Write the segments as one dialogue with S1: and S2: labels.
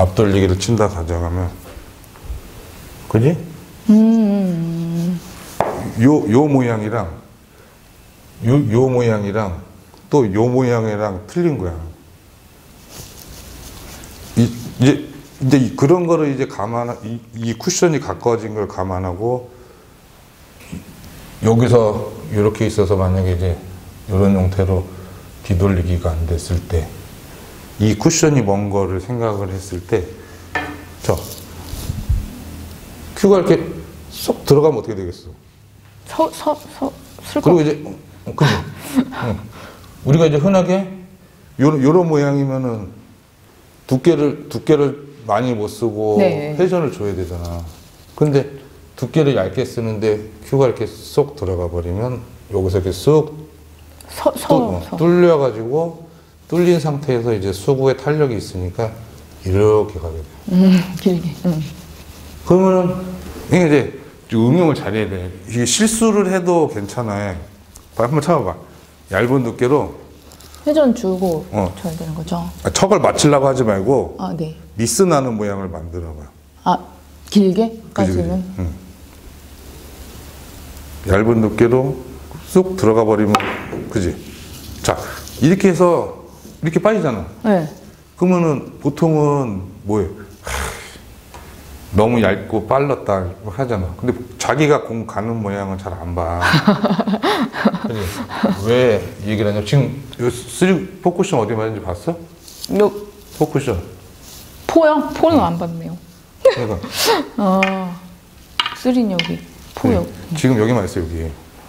S1: 앞돌리기를 친다 가정하면, 그지? 요 모양이랑, 요 모양이랑, 또 요 모양이랑 틀린 거야. 이제 그런 거를 이제 이 쿠션이 가까워진 걸 감안하고, 여기서 이렇게 있어서 만약에 이제 이런 형태로 뒤돌리기가 안 됐을 때, 이 쿠션이 먼 거를 생각을 했을 때, 큐가 이렇게 쏙 들어가면 어떻게 되겠어? 그리고 이제, 그지? 우리가 이제 흔하게, 요런 모양이면은 두께를 많이 못 쓰고
S2: 네.
S1: 회전을 줘야 되잖아. 근데 두께를 얇게 쓰는데 큐가 이렇게 쏙 들어가 버리면 여기서 이렇게 쏙 뚫려가지고 뚫린 상태에서 이제 수구에 탄력이 있으니까 이렇게 가게 돼.
S2: 길게.
S1: 그러면은 이게 이제 응용을 잘해야 돼. 이게 실수를 해도 괜찮아. 한번 참아봐. 얇은 두께로
S2: 회전 주고 줘야 되는 거죠?
S1: 척을 맞추려고 하지 말고
S2: 네.
S1: 미스 나는 모양을 만들어봐.
S2: 길게까지는?
S1: 얇은 두께로 쑥 들어가 버리면, 그지? 자, 이렇게 해서 이렇게 빠지잖아.
S2: 네.
S1: 그러면은 보통은 뭐예요? 너무 얇고 빨랐다 하잖아. 근데 자기가 공 가는 모양은 잘 안 봐. 그지? 왜 얘기를 하냐면, 지금 포쿠션 어디 맞는지 봤어? 포쿠션.
S2: 포요? 포는 안 봤네요.
S1: 그러니까.
S2: 쓰린 여기. 포요.
S1: 지금 여기만 있어, 여기.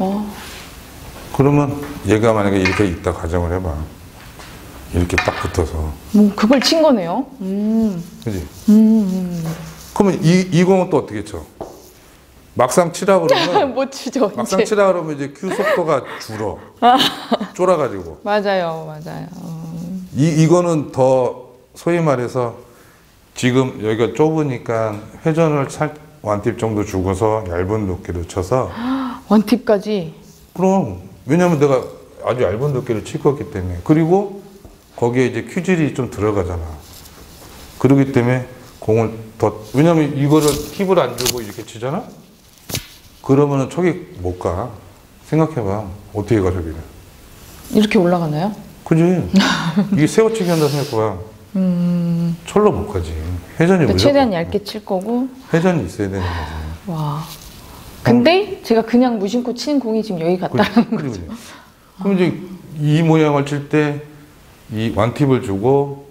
S1: 그러면 얘가 만약에 이렇게 있다 가정을 해봐. 이렇게 딱 붙어서.
S2: 그걸 친 거네요?
S1: 그지? 그러면 이 공은 또 어떻게 쳐? 막상 치라 그러면.
S2: 못 치죠,
S1: 막상 치라 그러면 이제 큐 속도가 줄어. 쫄아가지고.
S2: 맞아요.
S1: 이거는 더 소위 말해서 지금 여기가 좁으니까 회전을 원팁 정도 주고서 얇은 두께로 쳐서.
S2: 원팁까지?
S1: 그럼. 왜냐면 내가 아주 얇은 두께를 칠 거기 때문에. 그리고 거기에 이제 큐질이 좀 들어가잖아. 그러기 때문에 공을 왜냐면 이거를 팁을 안 주고 이렇게 치잖아? 그러면은 저기 못 가. 생각해봐. 어떻게 가, 저기를.
S2: 이렇게 올라가나요?
S1: 그지? 이게 세워치기 한다 생각해봐. 철로 못 가지. 회전이
S2: 그러니까 최대한 얇게 칠 거고.
S1: 회전이 있어야 되는 거지.
S2: 와. 근데 제가 그냥 무심코 치는 공이 지금 여기 갔다는 거죠.
S1: 그럼 이제 이 모양을 칠 때 이 완팁을 주고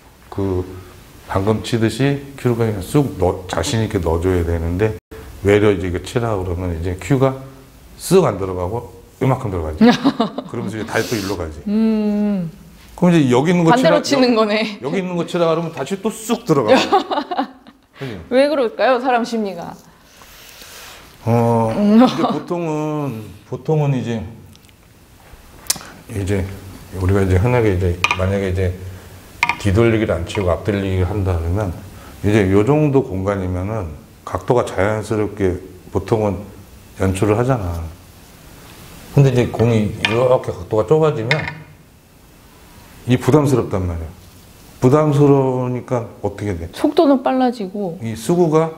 S1: 방금 치듯이 큐를 그냥 쑥 자신 있게 넣어줘야 되는데, 외려 이제 이거 치라 그러면 이제 큐가 쓱 안 들어가고 이만큼 들어가지. 그러면서 이제 다시 또 일로 가지. 그럼 이제 여기 있는 거
S2: 반대로 치는 거네.
S1: 여기 있는 거 치라 그러면 다시 또 쑥 들어가.
S2: 왜 그럴까요, 사람 심리가?
S1: 이제 보통은 이제 우리가 이제 흔하게 이제 만약에 이제 뒤돌리기를 안 치고 앞돌리기를 한다 그러면 이제 요 정도 공간이면은 각도가 자연스럽게 보통은 연출을 하잖아. 근데 이제 공이 이렇게 각도가 좁아지면 이 부담스럽단 말이야. 부담스러우니까 어떻게 돼?
S2: 속도는 빨라지고.
S1: 이 수구가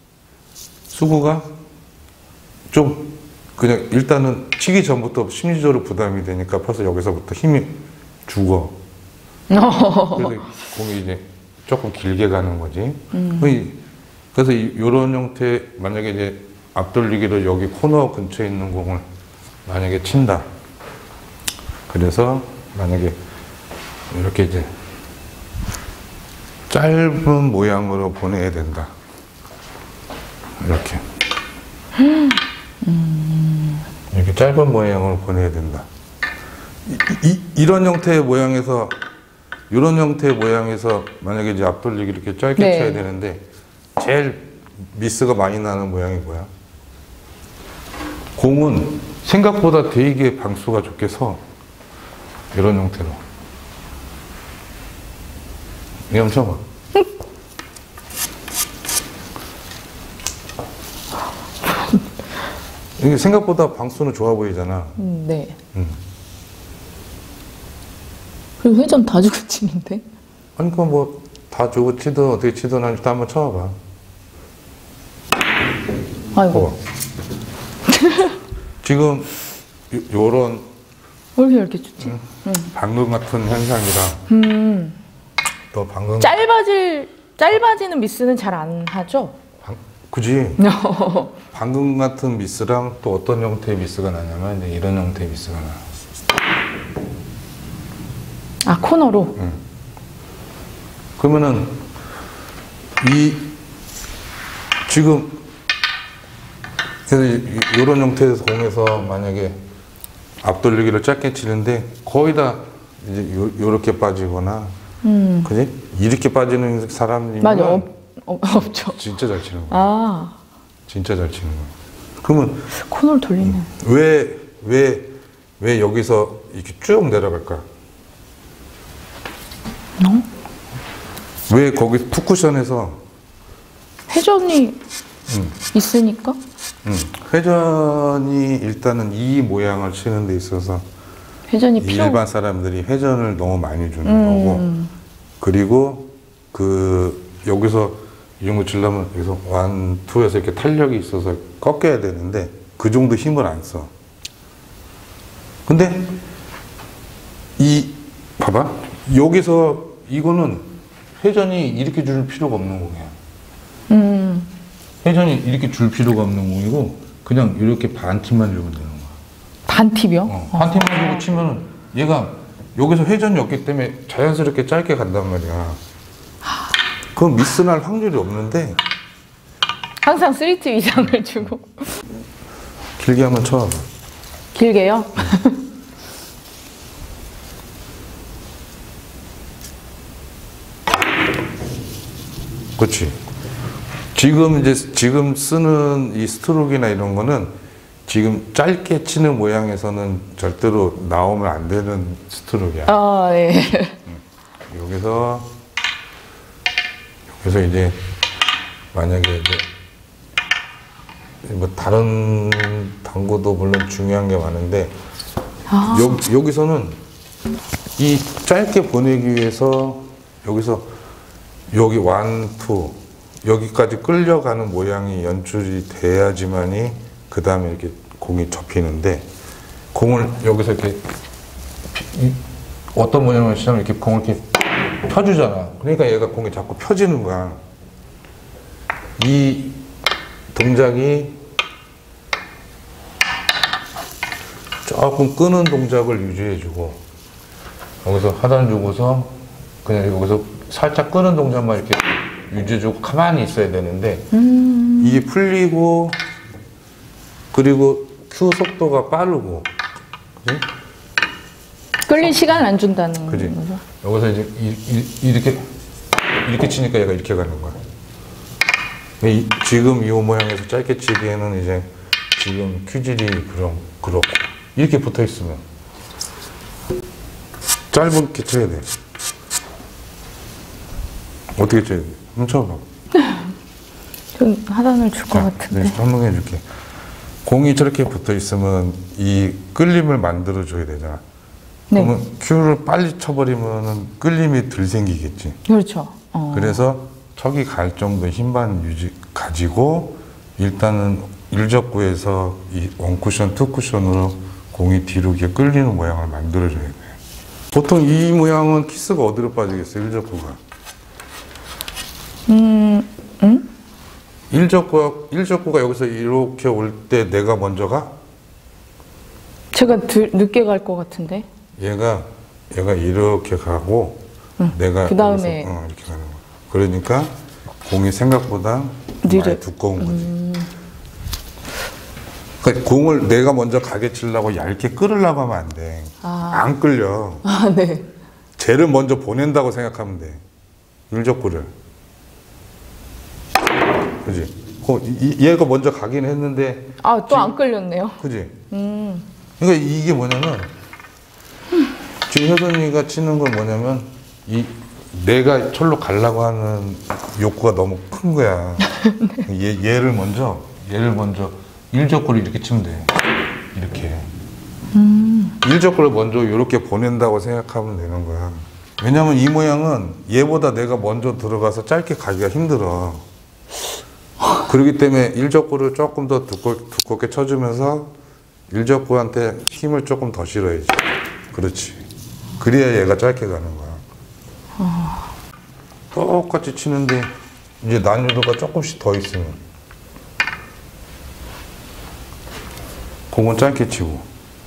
S1: 좀 그냥 일단은 치기 전부터 심리적으로 부담이 되니까 벌써 여기서부터 힘이 죽어. 그래서 공이 이제 조금 길게 가는 거지. 그래서 이런 형태, 만약에 이제 앞돌리기로 여기 코너 근처에 있는 공을 만약에 친다. 그래서 만약에 이렇게 이제 짧은 모양으로 보내야 된다. 이렇게. 이렇게 짧은 모양으로 보내야 된다. 이런 형태의 모양에서, 이런 형태의 모양에서 만약에 이제 앞돌리기 이렇게 짧게 쳐야 되는데, 제일 미스가 많이 나는 모양이 뭐야? 공은 생각보다 되게 방수가 좋게 서. 이런 형태로. 이거 한번 쳐봐. 이게 생각보다 방수는 좋아 보이잖아.
S2: 네. 그리고 회전 다 주고 치는데?
S1: 아니, 그 뭐, 다 주고 치든 어떻게 치든 일단 한번 쳐봐.
S2: 아이고.
S1: 지금 요런
S2: 왜 이렇게 좋지?
S1: 방금 같은 현상이랑 또 방금
S2: 짧아지는 미스는 잘 안 하죠?
S1: 그지? 방금 같은 미스랑 또 어떤 형태의 미스가 나냐면 이제 이런 형태의 미스가 나.
S2: 아, 코너로?
S1: 그러면은 지금 그래서 이런 형태의 공에서 만약에 앞돌리기를 짧게 치는데 거의 다 이제 요렇게 빠지거나 그지? 이렇게 빠지는 사람이면
S2: 맞아, 없죠.
S1: 진짜 잘 치는 거야.
S2: 아,
S1: 진짜 잘 치는 거야. 그러면
S2: 코너를 돌리네.
S1: 왜 여기서 이렇게 쭉 내려갈까? 왜 거기 푸쿠션에서
S2: 회전이 있으니까?
S1: 회전이 일단은 이 모양을 치는 데 있어서
S2: 회전이 필요.
S1: 일반 사람들이 회전을 너무 많이 주는 거고, 그리고 여기서 이 정도 치려면 여기서 1, 2에서 이렇게 탄력이 있어서 꺾여야 되는데 그 정도 힘을 안 써. 근데 봐봐, 여기서 이거는 회전이 이렇게 줄 필요가 없는 공이야. 회전이 이렇게 줄 필요가 없는 공이고 그냥 이렇게 반 팁만 주면 되는 거야.
S2: 반 팁이요?
S1: 반 팁만 주고 치면은 얘가 여기서 회전이 없기 때문에 자연스럽게 짧게 간단 말이야. 그건 미스 날 확률이 없는데
S2: 항상 3팁 이상을 주고.
S1: 길게 한번 쳐봐.
S2: 길게요?
S1: 그렇지. 지금 쓰는 이 스트로크나 이런 거는 지금 짧게 치는 모양에서는 절대로 나오면 안 되는 스트로크야.
S2: 아, 네.
S1: 여기서 이제 만약에 이제 뭐 다른 당구도 물론 중요한 게 많은데 여기서는 이 짧게 보내기 위해서 여기서 여기 1, 2 여기까지 끌려가는 모양이 연출이 돼야지만이 그 다음에 이렇게 공이 접히는데 공을 여기서 이렇게 어떤 모양을 치냐면 이렇게 공을 이렇게 펴주잖아. 그러니까 얘가 공이 자꾸 펴지는 거야. 이 동작이 조금 끄는 동작을 유지해주고 여기서 하단 주고서 그냥 여기서 살짝 끄는 동작만 이렇게 유지해주고 가만히 있어야 되는데 이게 풀리고 그리고 큐 속도가 빠르고 그지?
S2: 끌릴 시간 안 준다는
S1: 그지?
S2: 거죠?
S1: 여기서 이제 이렇게 치니까 얘가 이렇게 가는 거야. 지금 이 모양에서 짧게 치기에는 이제 지금 큐질이 그렇고 이렇게 붙어 있으면 짧게 쳐야 돼. 어떻게 쳐야 돼? 한번 쳐봐.
S2: 좀 하단을 줄 것 같은데.
S1: 네, 한번 해줄게. 공이 저렇게 붙어 있으면 이 끌림을 만들어 줘야 되잖아.
S2: 네.
S1: 그러면 큐를 빨리 쳐버리면 끌림이 덜 생기겠지.
S2: 그렇죠.
S1: 그래서 척이 갈 정도 힘만 가지고 일단은 1적구에서 이 1쿠션, 2쿠션으로 공이 뒤로 이렇게 끌리는 모양을 만들어줘야 돼. 보통 이 모양은 키스가 어디로 빠지겠어요? 1적구가. 1적구가 여기서 이렇게 올 때 내가 먼저 가?
S2: 제가 늦게 갈 것 같은데.
S1: 얘가 이렇게 가고 내가
S2: 그다음에
S1: 여기서, 이렇게 가는 거야. 그러니까 공이 생각보다 많이 두꺼운 거지. 그러니까 공을 내가 먼저 가게 치려고 얇게 끌으려고 하면 안 돼. 안 끌려.
S2: 아, 네.
S1: 쟤를 먼저 보낸다고 생각하면 돼. 1적구를. 그지? 얘가 먼저 가긴 했는데.
S2: 아, 또 안 끌렸네요.
S1: 그지? 그러니까 이게 뭐냐면, 지금 효선이가 치는 건 뭐냐면, 내가 철로 가려고 하는 욕구가 너무 큰 거야. 얘를 먼저 1적구를 이렇게 치면 돼. 이렇게. 1적구를 먼저 이렇게 보낸다고 생각하면 되는 거야. 왜냐면 이 모양은 얘보다 내가 먼저 들어가서 짧게 가기가 힘들어. 그렇기 때문에 일적구를 조금 더 두껍게 쳐주면서 일적구한테 힘을 조금 더 실어야지. 그렇지. 그래야 얘가 짧게 가는 거야. 똑같이 치는데 이제 난이도가 조금씩 더 있으면 공은 짧게 치고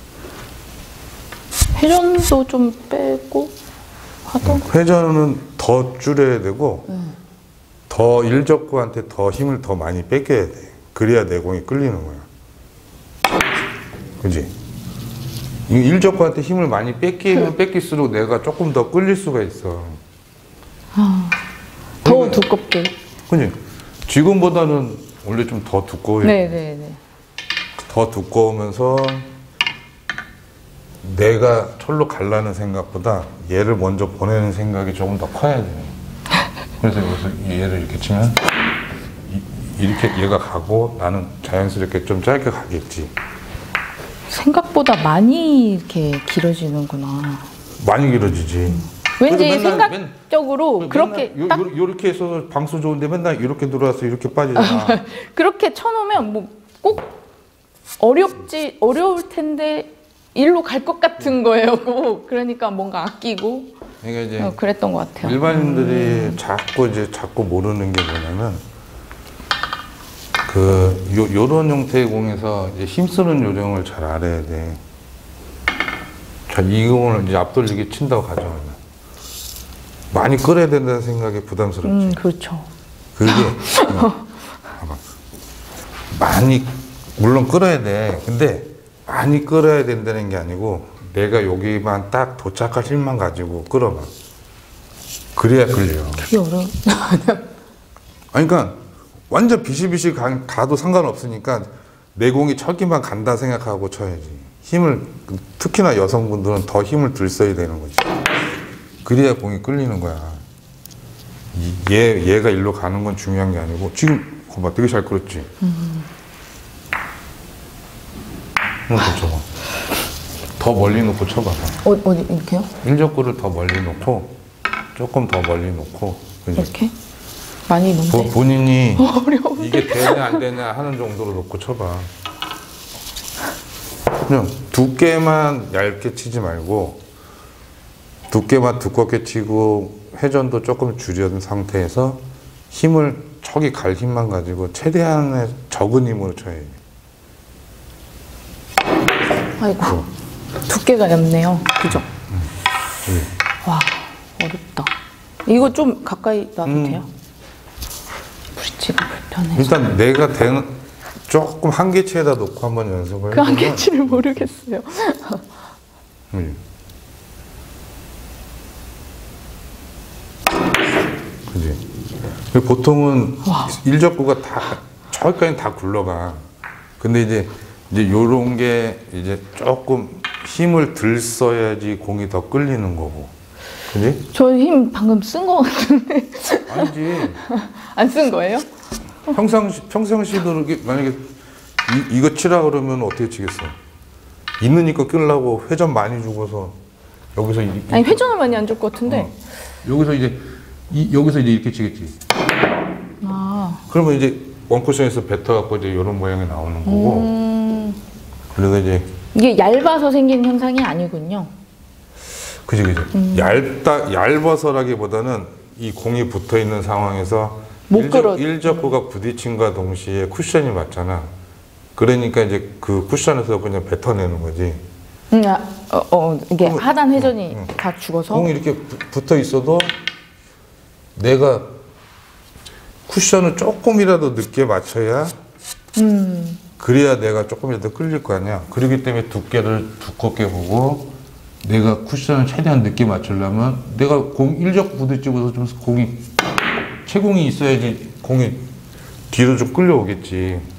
S2: 회전도 좀 빼고 하던.
S1: 회전은 더 줄여야 되고 더 일적구한테 더 힘을 더 많이 뺏겨야 돼. 그래야 내 공이 끌리는 거야. 그지? 이 일적구한테 힘을 많이 뺏기면 뺏길수록 내가 조금 더 끌릴 수가 있어.
S2: 더 두껍게.
S1: 그지? 지금보다는 원래 좀 더 두꺼워요.
S2: 네네네.
S1: 더 두꺼우면서 내가 철로 갈라는 생각보다 얘를 먼저 보내는 생각이 조금 더 커야 돼. 그래서 여기서 얘를 이렇게 치면 이렇게 얘가 가고 나는 자연스럽게 좀 짧게 가겠지.
S2: 생각보다 많이 이렇게 길어지는구나.
S1: 많이 길어지지.
S2: 왠지
S1: 그래서
S2: 생각적으로 그렇게 딱
S1: 요렇게 해서 방수 좋은데 맨날 이렇게 들어와서 이렇게 빠지잖아.
S2: 그렇게 쳐놓으면 뭐 꼭 어려울 텐데 일로 갈 것 같은 거예요. 꼭. 그러니까 뭔가 아끼고
S1: 그러니까 이제
S2: 그랬던 것 같아요.
S1: 일반인들이 자꾸 모르는 게 뭐냐면 요런 형태의 공에서 이제 힘쓰는 요령을 잘 알아야 돼. 자, 이 공을 이제 앞돌리게 친다고 가정하면 많이 끌어야 된다는 생각이 부담스럽지.
S2: 그렇죠.
S1: 그게 봐봐. 많이 물론 끌어야 돼. 근데 많이 끌어야 된다는 게 아니고 내가 여기만 딱 도착할 힘만 가지고 끌어봐. 그래야 끌려.
S2: 그게 어려워.
S1: 아니, 그러니까 완전 비실비실 가도 상관없으니까 내 공이 쳐기만 간다 생각하고 쳐야지. 힘을, 특히나 여성분들은 더 힘을 들 써야 되는 거지. 그래야 공이 끌리는 거야. 얘가 일로 가는 건 중요한 게 아니고 지금 봐봐, 되게 잘 끌었지. 더 쳐봐. 더 멀리 놓고 쳐봐봐.
S2: 어디 이렇게요?
S1: 일적구를 더 멀리 놓고 조금 더 멀리 놓고 그지?
S2: 이렇게? 많이 놓는데.
S1: 본인이
S2: 어려워.
S1: 이게 되냐 안 되냐 하는 정도로 놓고 쳐봐. 그냥 두께만 얇게 치지 말고 두께만 두껍게 치고 회전도 조금 줄여둔 상태에서 힘을 척이 갈 힘만 가지고 최대한의 적은 힘으로 쳐야지.
S2: 아이고 두께가 얇네요. 그죠? 와 어렵다. 이거 좀 가까이 놔도 돼요? 브릿지가 불편해서.
S1: 일단 내가 되는 조금 한계치에다 놓고 한번 연습을
S2: 그
S1: 해보면
S2: 한계치를 모르겠어요.
S1: 그지? 보통은 일적구가 다 저기까지 다 굴러가. 근데 이제 요런 게 이제 조금 힘을 들 써야지 공이 더 끌리는 거고. 그지?
S2: 저 힘 방금 쓴 거 같은데.
S1: 아니지.
S2: 안 쓴 거예요?
S1: 평상시도 이렇게 만약에 이거 치라 그러면 어떻게 치겠어? 있으니까 끌려고 회전 많이 주고서 여기서
S2: 아니 회전을 많이 안 줄 것 같은데.
S1: 여기서 이제 이렇게 치겠지.
S2: 아.
S1: 그러면 이제 원쿠션에서 뱉어갖고 이제 이런 모양이 나오는 거고. 그래서 이제
S2: 이게 얇아서 생긴 현상이 아니군요.
S1: 그지. 얇아서라기보다는 이 공이 붙어 있는 상황에서 일적구가 부딪힘과 동시에 쿠션이 맞잖아. 그러니까 이제 그 쿠션에서 그냥 뱉어내는 거지.
S2: 이게 하단 회전이 다 죽어서.
S1: 공이 이렇게 붙어 있어도 내가 쿠션을 조금이라도 늦게 맞춰야 그래야 내가 조금이라도 끌릴 거 아니야. 그렇기 때문에 두께를 두껍게 보고 내가 쿠션을 최대한 늦게 맞추려면 내가 공 일적 부딪히고서 좀 공이 채공이 있어야지 공이 뒤로 좀 끌려오겠지.